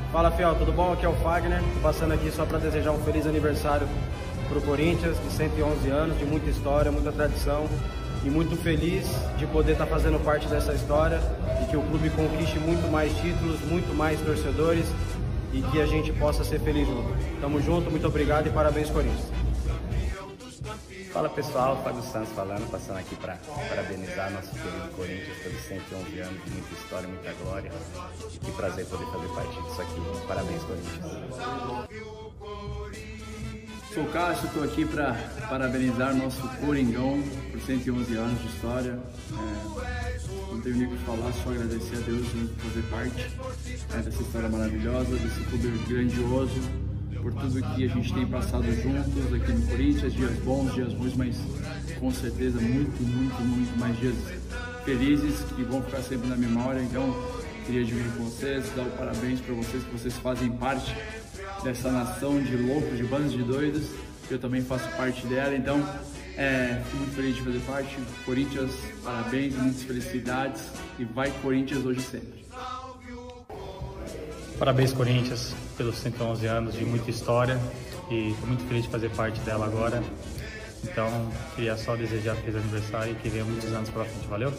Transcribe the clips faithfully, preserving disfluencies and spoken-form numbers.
Fala, Fiel, tudo bom? Aqui é o Fagner, tô passando aqui só para desejar um feliz aniversário para o Corinthians, de cento e onze anos, de muita história, muita tradição, e muito feliz de poder estar fazendo parte dessa história e que o clube conquiste muito mais títulos, muito mais torcedores e que a gente possa ser feliz junto. Tamo junto, muito obrigado e parabéns, Corinthians. Fala pessoal, Fábio Santos falando, passando aqui para parabenizar nosso querido Corinthians pelos cento e onze anos de muita história, muita glória. Que prazer poder fazer parte disso aqui. Parabéns, Corinthians. Sou o Cássio, estou aqui para parabenizar nosso Coringão por cento e onze anos de história. É, não tenho nem o que falar, só agradecer a Deus por fazer parte é, dessa história maravilhosa, desse clube grandioso, por tudo que a gente tem passado juntos aqui no Corinthians, dias bons, dias ruins, mas com certeza muito, muito, muito mais dias felizes que vão ficar sempre na memória. Então, queria dividir com vocês, dar o parabéns para vocês, que vocês fazem parte dessa nação de loucos, de bandos de doidos, que eu também faço parte dela. Então, é, fico muito feliz de fazer parte. Corinthians, parabéns, muitas felicidades e vai Corinthians hoje e sempre. Parabéns, Corinthians, pelos cento e onze anos de muita história e estou muito feliz de fazer parte dela agora. Então, queria só desejar feliz aniversário e que venha muitos anos pela frente. Valeu?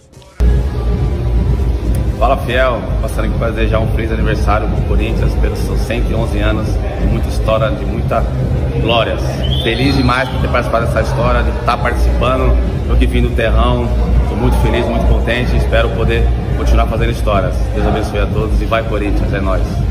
Fala, Fiel, passando aqui para desejar um feliz aniversário para o Corinthians pelos seus cento e onze anos de muita história, de muita glória. Feliz demais por ter participado dessa história, de estar participando, eu que vim do terrão. Estou muito feliz, muito contente e espero poder continuar fazendo histórias. Deus abençoe a todos e vai Corinthians, é nóis.